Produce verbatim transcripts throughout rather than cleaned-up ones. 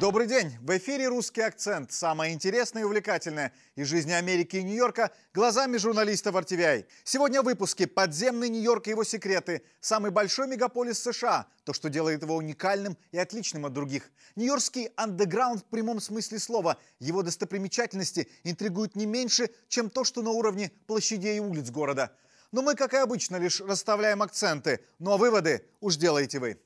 Добрый день! В эфире «Русский акцент». Самое интересное и увлекательное из жизни Америки и Нью-Йорка глазами журналистов эр ти ви ай. Сегодня в выпуске «Подземный Нью-Йорк и его секреты». Самый большой мегаполис США. То, что делает его уникальным и отличным от других. Нью-Йоркский андеграунд в прямом смысле слова. Его достопримечательности интригуют не меньше, чем то, что на уровне площадей и улиц города. Но мы, как и обычно, лишь расставляем акценты. Ну а выводы уж делаете вы.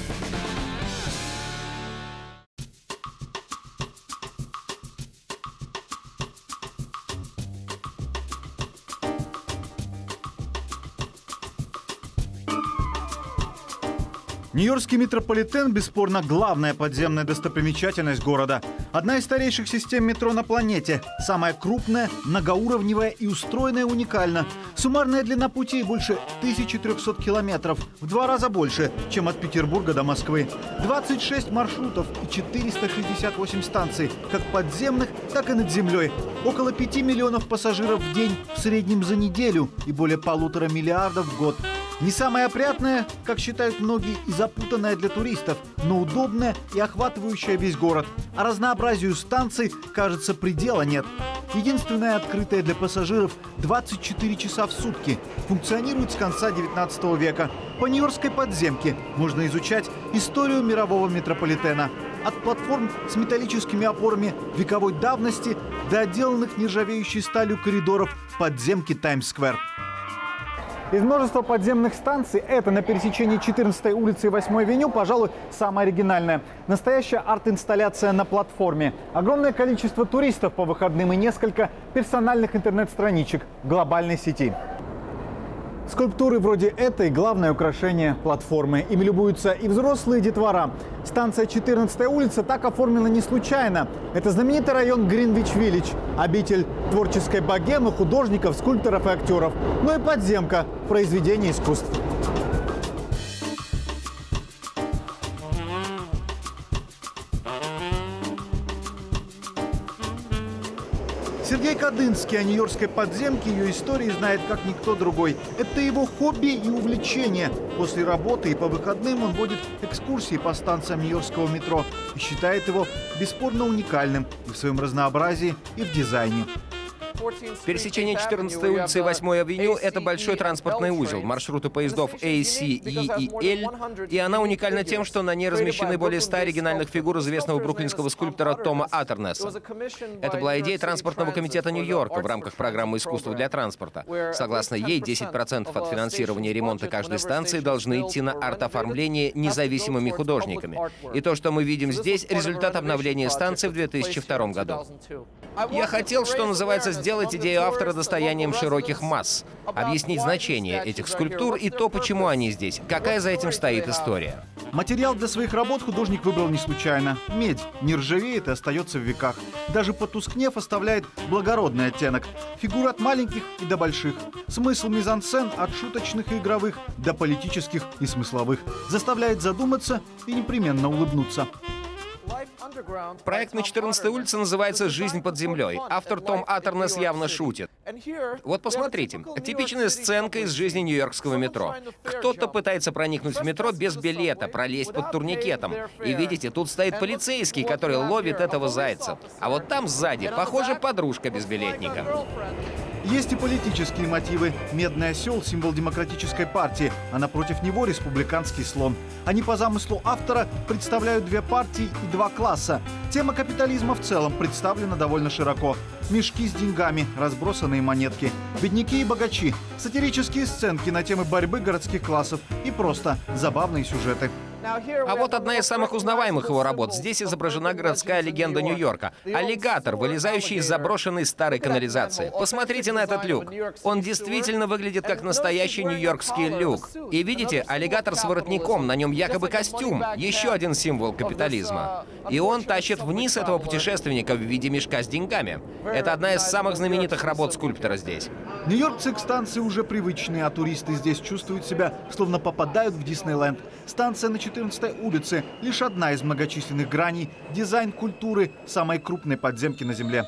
Нью-Йоркский метрополитен – бесспорно главная подземная достопримечательность города. Одна из старейших систем метро на планете. Самая крупная, многоуровневая и устроенная уникально. Суммарная длина путей больше тысячи трёхсот километров. В два раза больше, чем от Петербурга до Москвы. двадцать шесть маршрутов и четыреста шестьдесят восемь станций. Как подземных, так и над землей. Около пяти миллионов пассажиров в день в среднем за неделю. И более полутора миллиардов в год. Не самая опрятная, как считают многие, и запутанная для туристов, но удобная и охватывающая весь город. А разнообразию станций, кажется, предела нет. Единственная открытая для пассажиров двадцать четыре часа в сутки. Функционирует с конца девятнадцатого века. По нью-йоркской подземке можно изучать историю мирового метрополитена. От платформ с металлическими опорами вековой давности до отделанных нержавеющей сталью коридоров подземки Таймс-сквер. Из множества подземных станций это на пересечении четырнадцатой улицы и восьмой авеню, пожалуй, самая оригинальная. Настоящая арт-инсталляция на платформе. Огромное количество туристов по выходным и несколько персональных интернет-страничек в глобальной сети. Скульптуры вроде этой – главное украшение платформы. Им любуются и взрослые, и детвора. Станция четырнадцатая улица так оформлена не случайно. Это знаменитый район Гринвич-Виллидж, обитель творческой богемы, художников, скульпторов и актеров. Ну и подземка – произведение искусств. Сергей Кадынский о нью-йоркской подземке и ее истории знает как никто другой. Это его хобби и увлечение. После работы и по выходным он водит экскурсии по станциям нью-йоркского метро и считает его бесспорно уникальным и в своем разнообразии, и в дизайне. Пересечение четырнадцатой улицы и восьмой авеню – это большой транспортный узел, маршруты поездов эй, си, и и эл, и она уникальна тем, что на ней размещены более ста оригинальных фигур известного бруклинского скульптора Тома Аттернесса. Это была идея транспортного комитета Нью-Йорка в рамках программы «Искусство для транспорта». Согласно ей, десять процентов от финансирования ремонта каждой станции должны идти на арт-оформление независимыми художниками. И то, что мы видим здесь, результат обновления станции в две тысячи втором году. Я хотел, что называется, сделать идею автора достоянием широких масс, объяснить значение этих скульптур и то, почему они здесь, какая за этим стоит история. Материал для своих работ художник выбрал не случайно. Медь не ржавеет и остается в веках. Даже потускнев оставляет благородный оттенок. Фигуры от маленьких и до больших. Смысл мизансцен от шуточных и игровых до политических и смысловых. Заставляет задуматься и непременно улыбнуться. Проект на четырнадцатой улице называется «Жизнь под землей». Автор Том Аттернесс явно шутит. Вот посмотрите, типичная сценка из жизни нью-йоркского метро. Кто-то пытается проникнуть в метро без билета, пролезть под турникетом. И видите, тут стоит полицейский, который ловит этого зайца. А вот там сзади, похоже, подружка безбилетника. Есть и политические мотивы. Медный осел – символ демократической партии, а напротив него республиканский слон. Они по замыслу автора представляют две партии и два класса. Тема капитализма в целом представлена довольно широко. Мешки с деньгами, разбросанные монетки, бедняки и богачи, сатирические сценки на темы борьбы городских классов и просто забавные сюжеты. А вот одна из самых узнаваемых его работ. Здесь изображена городская легенда Нью-Йорка. Аллигатор, вылезающий из заброшенной старой канализации. Посмотрите на этот люк. Он действительно выглядит как настоящий нью-йоркский люк. И видите, аллигатор с воротником, на нем якобы костюм. Еще один символ капитализма. И он тащит вниз этого путешественника в виде мешка с деньгами. Это одна из самых знаменитых работ скульптора здесь. Нью-Йоркцы к станции уже привычные, а туристы здесь чувствуют себя, словно попадают в Диснейленд. Станция на четырнадцатой улице – лишь одна из многочисленных граней дизайн-культуры самой крупной подземки на Земле.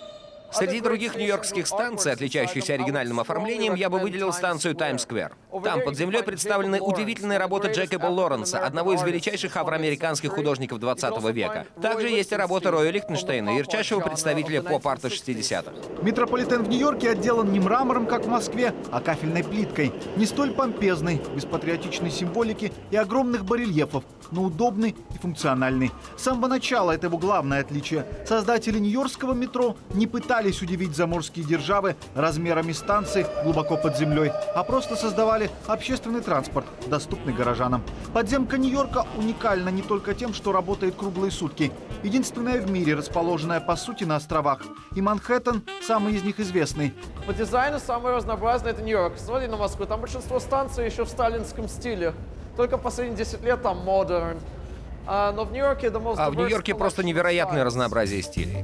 Среди других нью-йоркских станций, отличающихся оригинальным оформлением, я бы выделил станцию Таймс-сквер. Там под землей представлены удивительные работы Джейкоба Лоренса, одного из величайших афроамериканских художников двадцатого века. Также есть и работа Роя Лихтенштейна, ярчайшего представителя поп-арта шестидесятых. Метрополитен в Нью-Йорке отделан не мрамором, как в Москве, а кафельной плиткой. Не столь помпезной, без патриотичной символики и огромных барельефов, но удобный и функциональный. С самого начала это его главное отличие. Создатели нью-йоркского метро не пытались удивить заморские державы размерами станций глубоко под землей, а просто создавали общественный транспорт, доступный горожанам. Подземка Нью-Йорка уникальна не только тем, что работает круглые сутки. Единственная в мире, расположенная по сути на островах. И Манхэттен – самый из них известный. По дизайну самый разнообразный – это Нью-Йорк. Смотри на Москву, там большинство станций еще в сталинском стиле. Только последние десять лет там модерн. А, но в Нью-Йорке the most А в Нью-Йорке просто невероятное разнообразие стилей.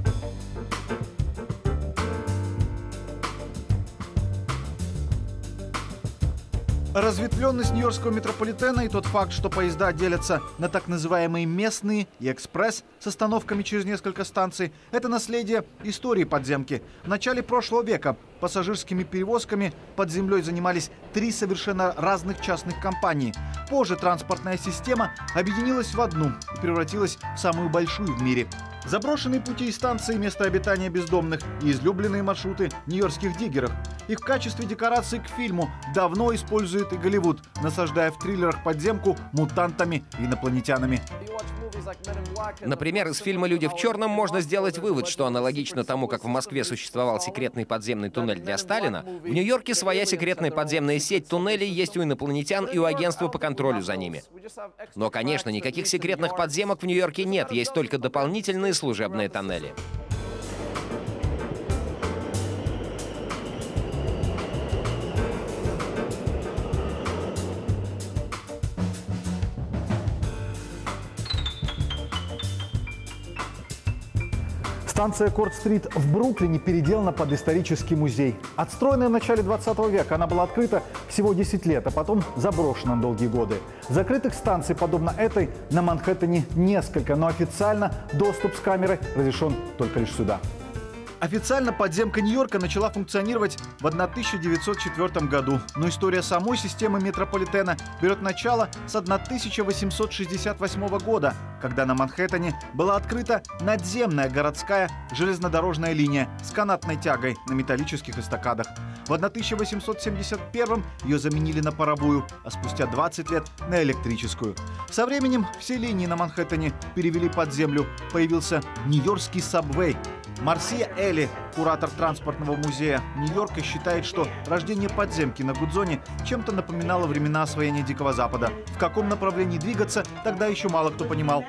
Разветвленность нью-йоркского метрополитена и тот факт, что поезда делятся на так называемые местные и экспресс с остановками через несколько станций, это наследие истории подземки. В начале прошлого века пассажирскими перевозками под землей занимались три совершенно разных частных компании. Позже транспортная система объединилась в одну и превратилась в самую большую в мире. Заброшенные пути и станции, место обитания бездомных и излюбленные маршруты нью-йоркских диггеров. Их в качестве декорации к фильму давно использует и Голливуд, насаждая в триллерах подземку мутантами и инопланетянами. Например, из фильма «Люди в черном» можно сделать вывод, что аналогично тому, как в Москве существовал секретный подземный туннель для Сталина, в Нью-Йорке своя секретная подземная сеть туннелей есть у инопланетян и у агентства по контролю за ними. Но, конечно, никаких секретных подземок в Нью-Йорке нет, есть только дополнительные служебные тоннели. Станция Корт-стрит в Бруклине переделана под исторический музей. Отстроенная в начале двадцатого века, она была открыта всего десять лет, а потом заброшена на долгие годы. Закрытых станций, подобно этой, на Манхэттене несколько, но официально доступ с камерой разрешен только лишь сюда. Официально подземка Нью-Йорка начала функционировать в тысяча девятьсот четвёртом году, но история самой системы метрополитена берет начало с тысяча восемьсот шестьдесят восьмого года, когда на Манхэттене была открыта надземная городская железнодорожная линия с канатной тягой на металлических эстакадах. В тысяча восемьсот семьдесят первом ее заменили на паровую, а спустя двадцать лет на электрическую. Со временем все линии на Манхэттене перевели под землю. Появился Нью-Йоркский сабвей. Марсия Элли, куратор транспортного музея Нью-Йорка, считает, что рождение подземки на Гудзоне чем-то напоминало времена освоения Дикого Запада. В каком направлении двигаться, тогда еще мало кто понимал.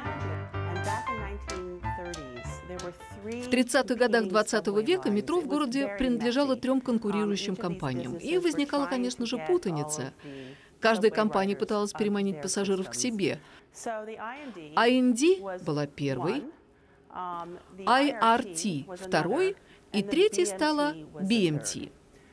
В тридцатых годах двадцатого века метро в городе принадлежало трем конкурирующим компаниям. И возникала, конечно же, путаница. Каждая компания пыталась переманить пассажиров к себе. ай эн ди была первой, ай ар ти второй, и третьей стала би эм ти.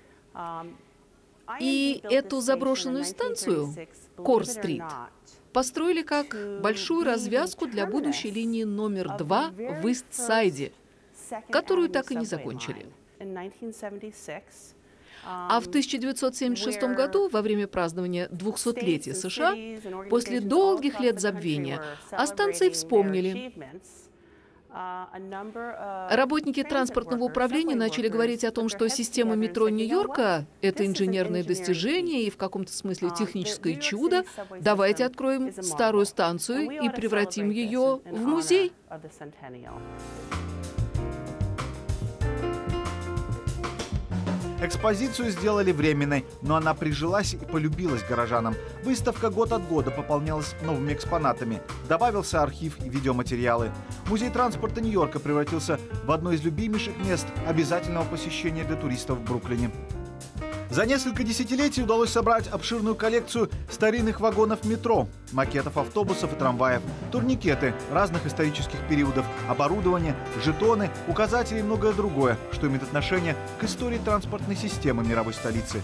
И эту заброшенную станцию, Корт-стрит, построили как большую развязку для будущей линии номер два в Ист-Сайде, которую так и не закончили. А в тысяча девятьсот семьдесят шестом году, во время празднования двухсотлетия США, после долгих лет забвения, о станции вспомнили. Работники транспортного управления начали говорить о том, что система метро Нью-Йорка – это инженерное достижение и в каком-то смысле техническое чудо. Давайте откроем старую станцию и превратим ее в музей. Экспозицию сделали временной, но она прижилась и полюбилась горожанам. Выставка год от года пополнялась новыми экспонатами. Добавился архив и видеоматериалы. Музей транспорта Нью-Йорка превратился в одно из любимейших мест обязательного посещения для туристов в Бруклине. За несколько десятилетий удалось собрать обширную коллекцию старинных вагонов метро, макетов автобусов и трамваев, турникеты разных исторических периодов, оборудование, жетоны, указатели и многое другое, что имеет отношение к истории транспортной системы мировой столицы.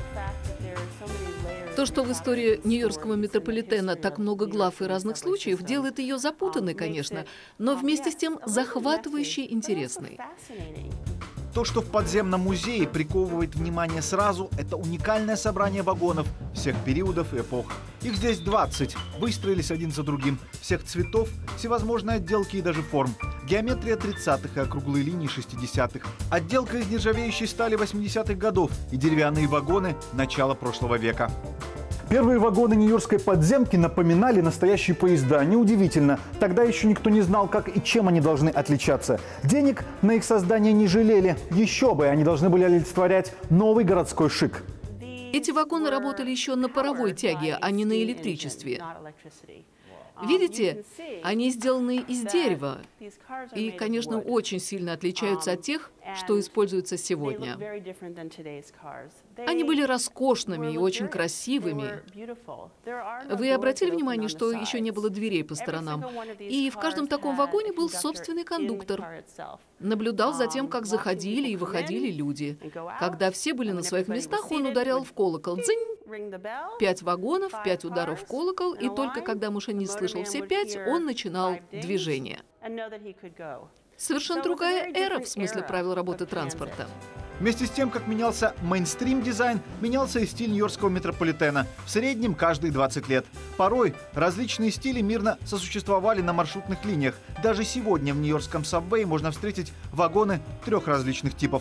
То, что в истории нью-йоркского метрополитена так много глав и разных случаев, делает ее запутанной, конечно, но вместе с тем захватывающей интересной. То, что в подземном музее приковывает внимание сразу, это уникальное собрание вагонов всех периодов и эпох. Их здесь двадцать, выстроились один за другим, всех цветов, всевозможные отделки и даже форм. Геометрия тридцатых и округлые линии шестидесятых. Отделка из нержавеющей стали восьмидесятых годов и деревянные вагоны начала прошлого века. Первые вагоны нью-йоркской подземки напоминали настоящие поезда. Неудивительно. Тогда еще никто не знал, как и чем они должны отличаться. Денег на их создание не жалели. Еще бы, они должны были олицетворять новый городской шик. Эти вагоны работали еще на паровой тяге, а не на электричестве. Видите, они сделаны из дерева и, конечно, очень сильно отличаются от тех, что используются сегодня. Они были роскошными и очень красивыми. Вы обратили внимание, что еще не было дверей по сторонам? И в каждом таком вагоне был собственный кондуктор. Наблюдал за тем, как заходили и выходили люди. Когда все были на своих местах, он ударял в колокол. Дзынь! Пять вагонов, пять ударов в колокол, и только когда машинист слышал все пять, он начинал движение. Совершенно другая эра в смысле правил работы транспорта. Вместе с тем, как менялся мейнстрим-дизайн, менялся и стиль нью-йоркского метрополитена. В среднем каждые двадцать лет. Порой различные стили мирно сосуществовали на маршрутных линиях. Даже сегодня в нью-йоркском сабвее можно встретить вагоны трех различных типов.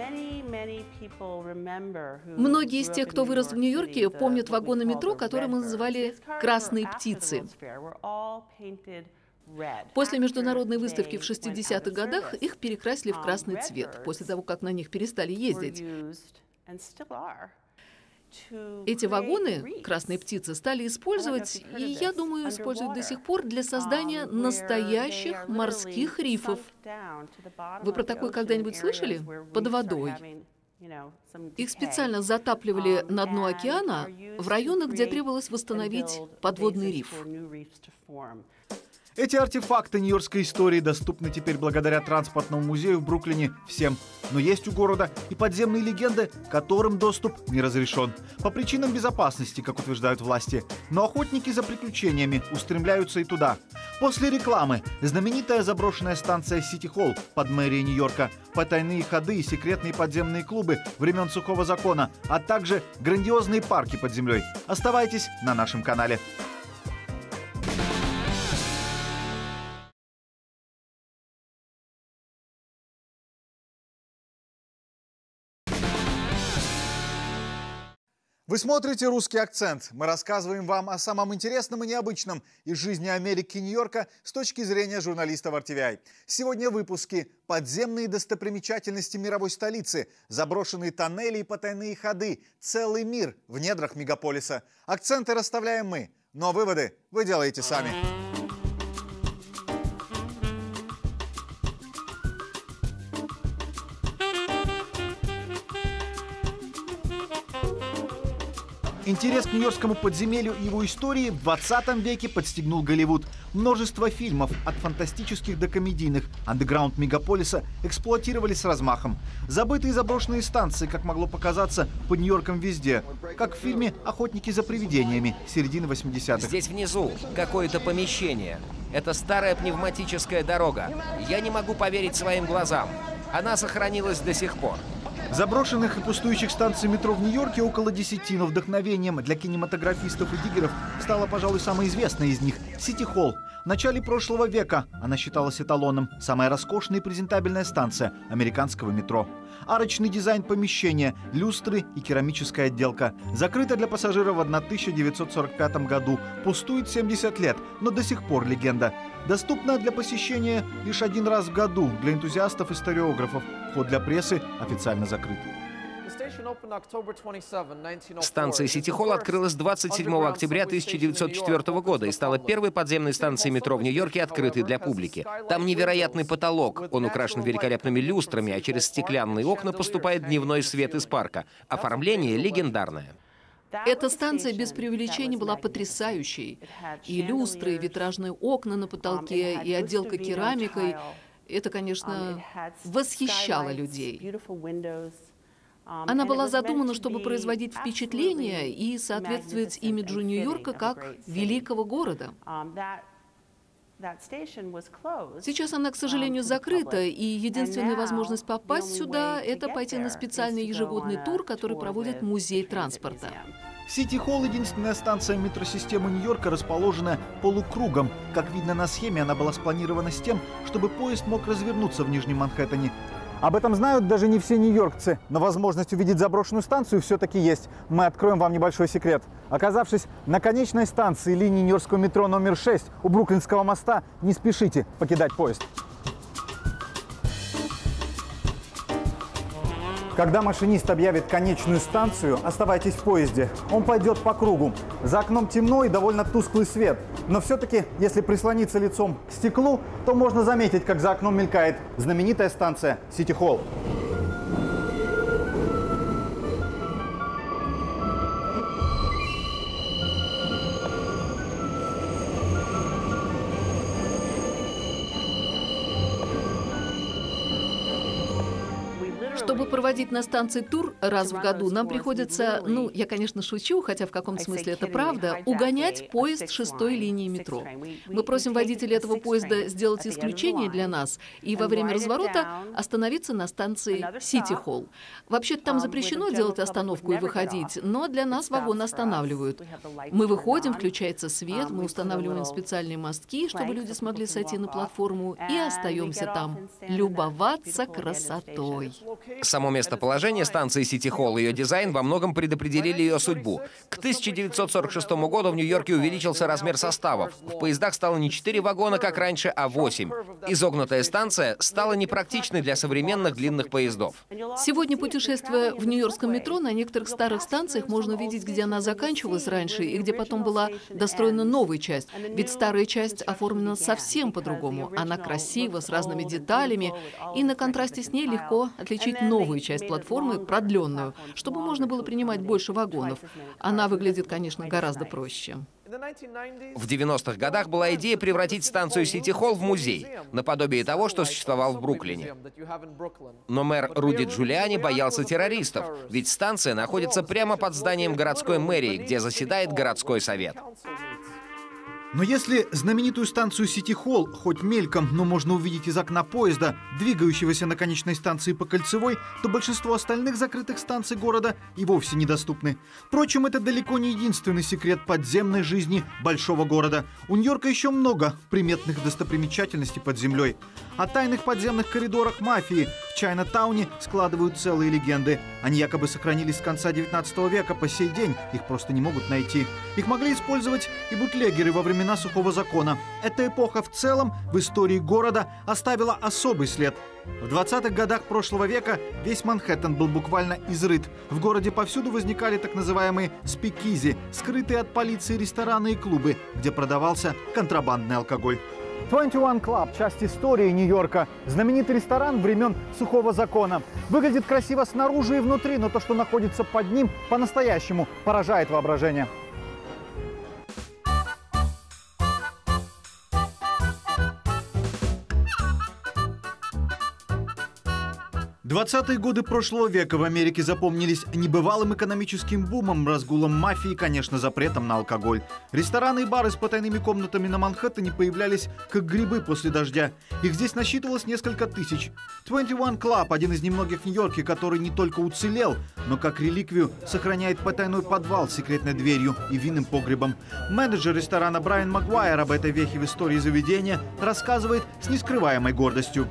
Многие из тех, кто вырос в Нью-Йорке, помнят вагоны метро, которые мы называли «красные птицы». После международной выставки в шестидесятых годах их перекрасили в красный цвет, после того, как на них перестали ездить. Эти вагоны, красные птицы, стали использовать, и, я думаю, используют до сих пор для создания настоящих морских рифов. Вы про такое когда-нибудь слышали? Под водой. Их специально затапливали на дно океана в районах, где требовалось восстановить подводный риф. Эти артефакты нью-йоркской истории доступны теперь благодаря транспортному музею в Бруклине всем. Но есть у города и подземные легенды, которым доступ не разрешен. По причинам безопасности, как утверждают власти. Но охотники за приключениями устремляются и туда. После рекламы знаменитая заброшенная станция Сити-Холл под мэрией Нью-Йорка, потайные ходы и секретные подземные клубы времен Сухого закона, а также грандиозные парки под землей. Оставайтесь на нашем канале. Вы смотрите «Русский акцент». Мы рассказываем вам о самом интересном и необычном из жизни Америки и Нью-Йорка с точки зрения журналистов эр ти ви ай. Сегодня в выпуске подземные достопримечательности мировой столицы, заброшенные тоннели и потайные ходы, целый мир в недрах мегаполиса. Акценты расставляем мы, но выводы вы делаете сами. Интерес к нью-йоркскому подземелью и его истории в двадцатом веке подстегнул Голливуд. Множество фильмов, от фантастических до комедийных, андеграунд мегаполиса эксплуатировали с размахом. Забытые заброшенные станции, как могло показаться, под Нью-Йорком везде. Как в фильме «Охотники за привидениями» середины восьмидесятых. Здесь внизу какое-то помещение. Это старая пневматическая дорога. Я не могу поверить своим глазам. Она сохранилась до сих пор. Заброшенных и пустующих станций метро в Нью-Йорке около десяти, но вдохновением для кинематографистов и диггеров стала, пожалуй, самая известная из них – Сити-Холл. В начале прошлого века она считалась эталоном. Самая роскошная и презентабельная станция американского метро. Арочный дизайн помещения, люстры и керамическая отделка. Закрыта для пассажиров в тысяча девятьсот сорок пятом году. Пустует семьдесят лет, но до сих пор легенда. Доступна для посещения лишь один раз в году для энтузиастов и историографов. Вход для прессы официально закрыт. Станция Сити-Холл открылась двадцать седьмого октября тысяча девятьсот четвёртого года и стала первой подземной станцией метро в Нью-Йорке, открытой для публики. Там невероятный потолок, он украшен великолепными люстрами, а через стеклянные окна поступает дневной свет из парка. Оформление легендарное. Эта станция без преувеличения была потрясающей. И люстры, и витражные окна на потолке, и отделка керамикой. Это, конечно, восхищало людей. Она была задумана, чтобы производить впечатление и соответствовать имиджу Нью-Йорка как великого города. Сейчас она, к сожалению, закрыта, и единственная возможность попасть сюда – это пойти на специальный ежегодный тур, который проводит Музей транспорта. Сити-Холл — единственная станция метросистемы Нью-Йорка, расположенная полукругом. Как видно на схеме, она была спланирована с тем, чтобы поезд мог развернуться в Нижнем Манхэттене. Об этом знают даже не все нью-йоркцы, но возможность увидеть заброшенную станцию все-таки есть. Мы откроем вам небольшой секрет. Оказавшись на конечной станции линии нью-йоркского метро номер шесть у Бруклинского моста, не спешите покидать поезд. Когда машинист объявит конечную станцию, оставайтесь в поезде. Он пойдет по кругу. За окном темно и довольно тусклый свет. Но все-таки, если прислониться лицом к стеклу, то можно заметить, как за окном мелькает знаменитая станция Сити-Холл. Чтобы проводить на станции тур раз в году, нам приходится, ну, я, конечно, шучу, хотя в каком-то смысле это правда, угонять поезд шестой линии метро. Мы просим водителей этого поезда сделать исключение для нас и во время разворота остановиться на станции Сити-Холл. Вообще-то там запрещено делать остановку и выходить, но для нас вагон останавливают. Мы выходим, включается свет, мы устанавливаем специальные мостки, чтобы люди смогли сойти на платформу, и остаемся там, любоваться красотой. Само местоположение станции Сити-Холл и ее дизайн во многом предопределили ее судьбу. К тысяча девятьсот сорок шестому году в Нью-Йорке увеличился размер составов. В поездах стало не четыре вагона, как раньше, а восемь. Изогнутая станция стала непрактичной для современных длинных поездов. Сегодня, путешествуя в нью-йоркском метро, на некоторых старых станциях можно увидеть, где она заканчивалась раньше и где потом была достроена новая часть. Ведь старая часть оформлена совсем по-другому. Она красива, с разными деталями, и на контрасте с ней легко отличить новую часть платформы, продленную, чтобы можно было принимать больше вагонов. Она выглядит, конечно, гораздо проще. В девяностых годах была идея превратить станцию Сити-Холл в музей, наподобие того, что существовал в Бруклине. Но мэр Руди Джулиани боялся террористов, ведь станция находится прямо под зданием городской мэрии, где заседает городской совет. Но если знаменитую станцию Сити-Холл хоть мельком, но можно увидеть из окна поезда, двигающегося на конечной станции по Кольцевой, то большинство остальных закрытых станций города и вовсе недоступны. Впрочем, это далеко не единственный секрет подземной жизни большого города. У Нью-Йорка еще много приметных достопримечательностей под землей. О тайных подземных коридорах мафии в Чайна-тауне складывают целые легенды. Они якобы сохранились с конца девятнадцатого века по сей день, их просто не могут найти. Их могли использовать и бутлегеры во времена Сухого закона. Эта эпоха в целом в истории города оставила особый след. В двадцатых годах прошлого века весь Манхэттен был буквально изрыт. В городе повсюду возникали так называемые спикизи, скрытые от полиции рестораны и клубы, где продавался контрабандный алкоголь. двадцать один Club – часть истории Нью-Йорка. Знаменитый ресторан времен Сухого закона. Выглядит красиво снаружи и внутри, но то, что находится под ним, по-настоящему поражает воображение. двадцатые годы прошлого века в Америке запомнились небывалым экономическим бумом, разгулом мафии и, конечно, запретом на алкоголь. Рестораны и бары с потайными комнатами на Манхэттене появлялись как грибы после дождя. Их здесь насчитывалось несколько тысяч. двадцать один Club – один из немногих в Нью-Йорке, который не только уцелел, но как реликвию сохраняет потайной подвал с секретной дверью и винным погребом. Менеджер ресторана Брайан Магуайр об этой вехе в истории заведения рассказывает с нескрываемой гордостью.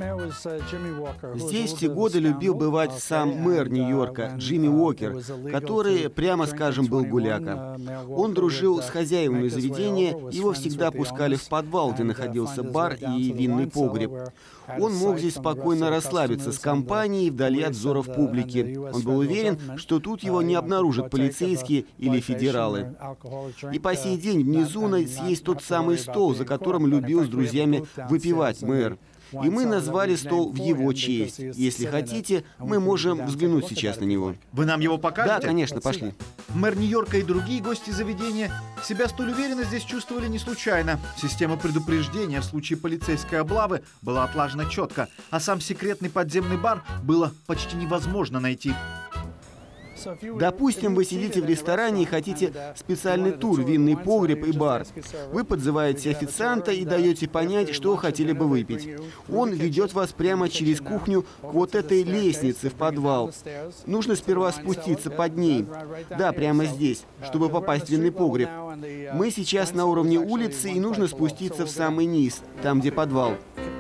Здесь в годы любил бывать сам мэр Нью-Йорка Джимми Уокер, который, прямо скажем, был гуляка. Он дружил с хозяевами заведения, его всегда пускали в подвал, где находился бар и винный погреб. Он мог здесь спокойно расслабиться с компанией вдали от взоров публики. Он был уверен, что тут его не обнаружат полицейские или федералы. И по сей день внизу есть тот самый стол, за которым любил с друзьями выпивать мэр. И мы назвали стол в его честь. Если хотите, мы можем взглянуть сейчас на него. Вы нам его покажете? Да, конечно, пошли. Мэр Нью-Йорка и другие гости заведения себя столь уверенно здесь чувствовали не случайно. Система предупреждения в случае полицейской облавы была отлажена четко, а сам секретный подземный бар было почти невозможно найти. Допустим, вы сидите в ресторане и хотите специальный тур, винный погреб и бар. Вы подзываете официанта и даете понять, что хотели бы выпить. Он ведет вас прямо через кухню к вот этой лестнице в подвал. Нужно сперва спуститься под ней. Да, прямо здесь, чтобы попасть в винный погреб. Мы сейчас на уровне улицы, и нужно спуститься в самый низ, там, где подвал.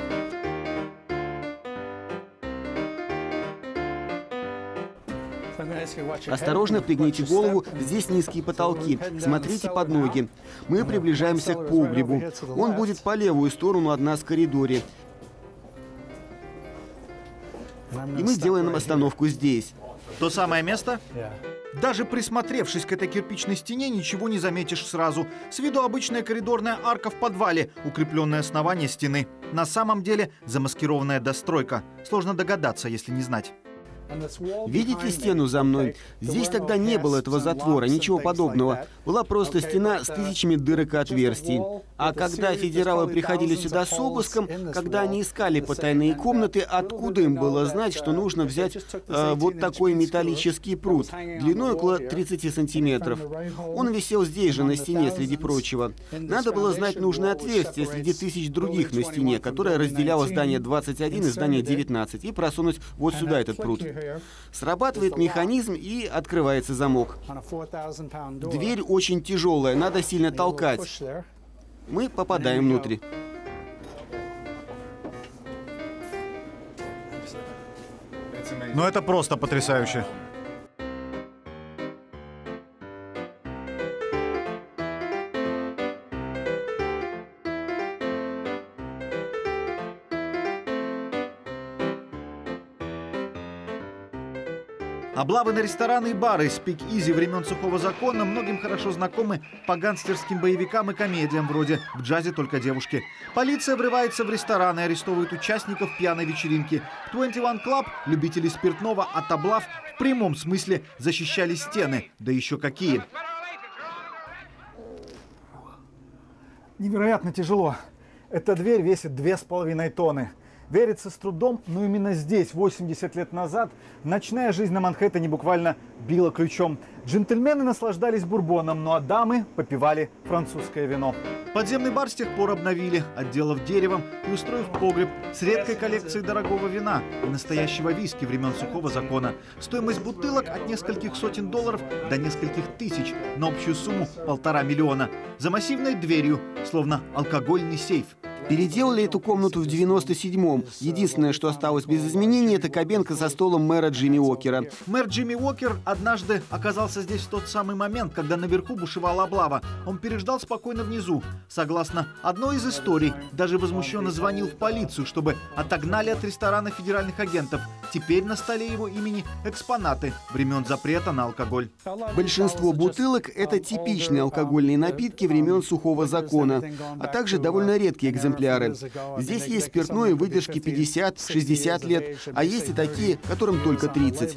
Осторожно пригните голову, здесь низкие потолки. Смотрите под ноги. Мы приближаемся к погребу. Он будет по левую сторону от нас в коридоре. И мы сделаем остановку здесь. То самое место? Даже присмотревшись к этой кирпичной стене, ничего не заметишь сразу. С виду обычная коридорная арка в подвале, укрепленное основание стены. На самом деле замаскированная достройка. Сложно догадаться, если не знать. Видите стену за мной? Здесь тогда не было этого затвора, ничего подобного. Была просто стена с тысячами дырок и отверстий. А когда федералы приходили сюда с обыском, когда они искали потайные комнаты, откуда им было знать, что нужно взять э, вот такой металлический прут, длиной около тридцати сантиметров? Он висел здесь же, на стене, среди прочего. Надо было знать нужное отверстие среди тысяч других на стене, которое разделяло здание двадцать один и здание девятнадцать, и просунуть вот сюда этот прут. Срабатывает механизм, и открывается замок. Дверь очень тяжелая, надо сильно толкать. Мы попадаем внутрь. Ну это просто потрясающе. Облавы на рестораны и бары спик-изи времен Сухого закона многим хорошо знакомы по гангстерским боевикам и комедиям вроде «В джазе только девушки». Полиция врывается в рестораны и арестовывает участников пьяной вечеринки. В двадцать один Club любители спиртного от облав в прямом смысле защищали стены. Да еще какие. Невероятно тяжело. Эта дверь весит две с половиной тонны. Верится с трудом, но именно здесь, восемьдесят лет назад, ночная жизнь на Манхэттене буквально била ключом. Джентльмены наслаждались бурбоном, ну а дамы попивали французское вино. Подземный бар с тех пор обновили, отделав деревом и устроив погреб с редкой коллекцией дорогого вина и настоящего виски времен Сухого закона. Стоимость бутылок от нескольких сотен долларов до нескольких тысяч, на общую сумму полтора миллиона. За массивной дверью, словно алкогольный сейф. Переделали эту комнату в девяносто седьмом. Единственное, что осталось без изменений, это кабинка со столом мэра Джимми Уокера. Мэр Джимми Уокер однажды оказался здесь в тот самый момент, когда наверху бушевала облава. Он переждал спокойно внизу. Согласно одной из историй, даже возмущенно звонил в полицию, чтобы отогнали от ресторана федеральных агентов. Теперь на столе его имени экспонаты времен запрета на алкоголь. Большинство бутылок – это типичные алкогольные напитки времен Сухого закона, а также довольно редкие экземпляры. Здесь есть спиртное выдержки пятьдесят-шестьдесят лет, а есть и такие, которым только тридцать.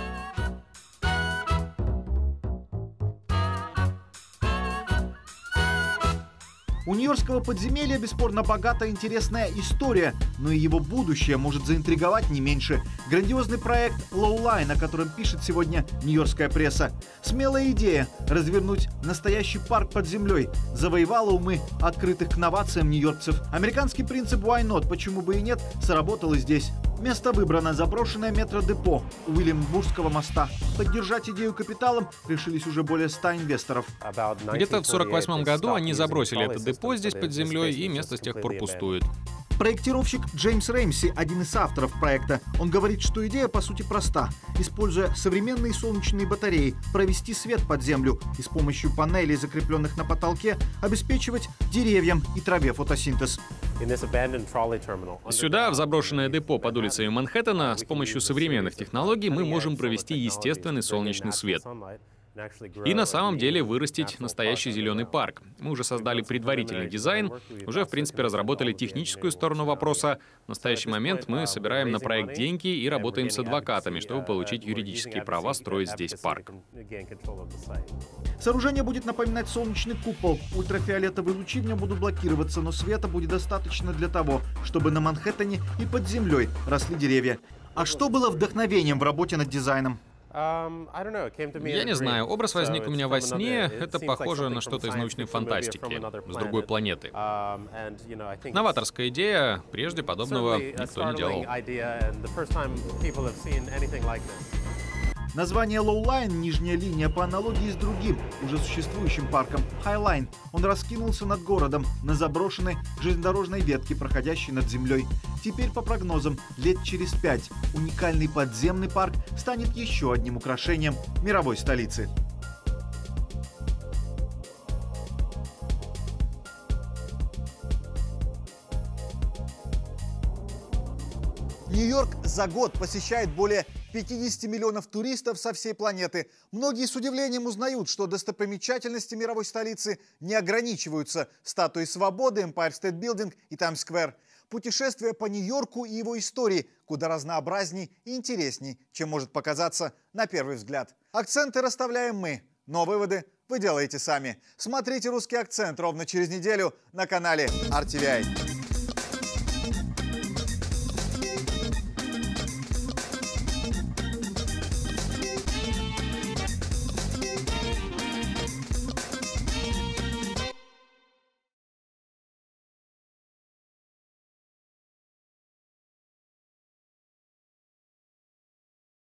У нью-йоркского подземелья бесспорно богатая интересная история, но и его будущее может заинтриговать не меньше. Грандиозный проект Lowline, о котором пишет сегодня нью-йоркская пресса. Смелая идея – развернуть настоящий парк под землей. Завоевала умы открытых к новациям нью-йоркцев. Американский принцип «Why not?» Почему бы и нет? Сработал и здесь. Место выбрано – заброшенное метродепо у Уильямсбургского моста. Поддержать идею капиталом решились уже более ста инвесторов. Где-то в сорок восьмом году они забросили это депо здесь под землей, и место с тех пор пустует. Проектировщик Джеймс Реймси – один из авторов проекта. Он говорит, что идея по сути проста. Используя современные солнечные батареи, провести свет под землю и с помощью панелей, закрепленных на потолке, обеспечивать деревьям и траве фотосинтез. Сюда, в заброшенное депо под улицей Манхэттена, с помощью современных технологий мы можем провести естественный солнечный свет. И на самом деле вырастить настоящий зеленый парк. Мы уже создали предварительный дизайн, уже, в принципе, разработали техническую сторону вопроса. В настоящий момент мы собираем на проект деньги и работаем с адвокатами, чтобы получить юридические права строить здесь парк. Сооружение будет напоминать солнечный купол. Ультрафиолетовые лучи в нем будут блокироваться, но света будет достаточно для того, чтобы на Манхэттене и под землей росли деревья. А что было вдохновением в работе над дизайном? Я не знаю, образ возник у меня во сне, это похоже на что-то из научной фантастики, с другой планеты. Новаторская идея, прежде подобного никто не делал. Название Lowline — нижняя линия по аналогии с другим, уже существующим парком Highline. Он раскинулся над городом на заброшенной железнодорожной ветке, проходящей над землей. Теперь, по прогнозам, лет через пять уникальный подземный парк станет еще одним украшением мировой столицы. Нью-Йорк за год посещает более пятидесяти миллионов туристов со всей планеты. Многие с удивлением узнают, что достопримечательности мировой столицы не ограничиваются статуей свободы, Empire State Building и Таймс-сквер. Путешествие по Нью-Йорку и его истории куда разнообразней и интересней, чем может показаться на первый взгляд. Акценты расставляем мы, но выводы вы делаете сами. Смотрите «Русский акцент» ровно через неделю на канале ар ти ви ай.